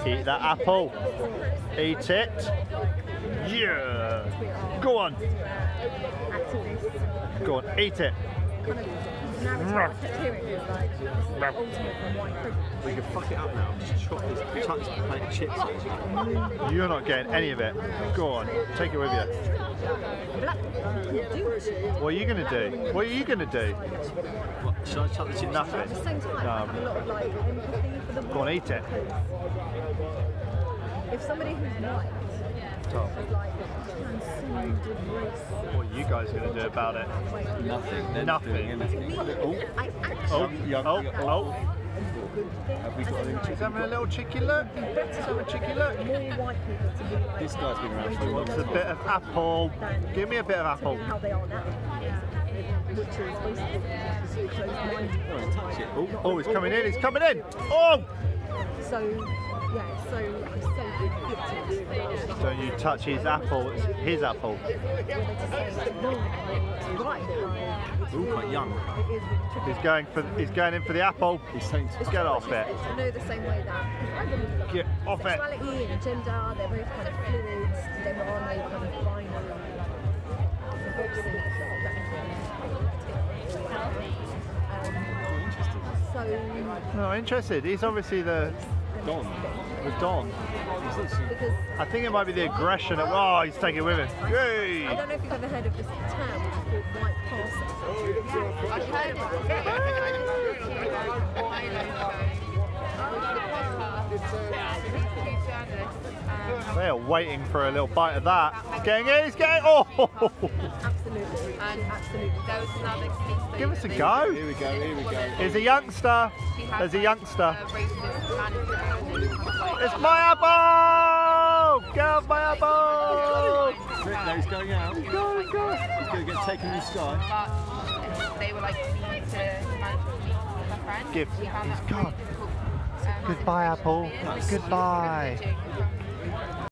Eat that apple. Eat it. Yeah. Go on. Go on, eat it. We can fuck it up now. Just chop this plate of chips. You're not getting any of it. Go on, take it with you. What are you going to do? What are you going to do? What, should I chop the chips? Nothing. At the same time, I have a lot of like empathy for the Go on, eat it. If somebody who's white Tom, is like consumed with race, what are you guys going to do about it? Nothing. They're Nothing. Not doing anything. I actually Oh. Have we got any He's having a little cheeky look. He's having a cheeky look. more white people to be like This guy's been around for a long Wants a time. bit of apple. Give me a bit of apple. how they are now, which is basically closed-minded. Touch it. Oh, he's coming in. He's coming in. Oh! So yeah, so I'm so conflicted. Don't you touch his apple. It's his apple. Whether to say it's wrong, it's right. We're all quite young. He's going in for the apple. He's saying Let's get off it. I know the same way that Get off it. sexuality and gender, they're both kind of fluids. There are no kind of binary boxes. So No, interested. He's obviously the Don. Don. because I think it might be the aggression. Oh, he's taking it with him. Yay! I don't know if you've ever heard of this term, which is called white passing. I've heard about it. They are waiting for a little bite of that. He's getting in. He's getting. Oh! Absolutely. Absolutely. There was another case. Give us a go. Here we go. Here we go. Here's a youngster. There's a youngster. It's my apple! Get off my apple! No, he's going out. He's going to get taken in the sky. But they were like, you need to manage with me with a friend. Give. We found He's that gone. really difficult. Goodbye, apple. Goodbye.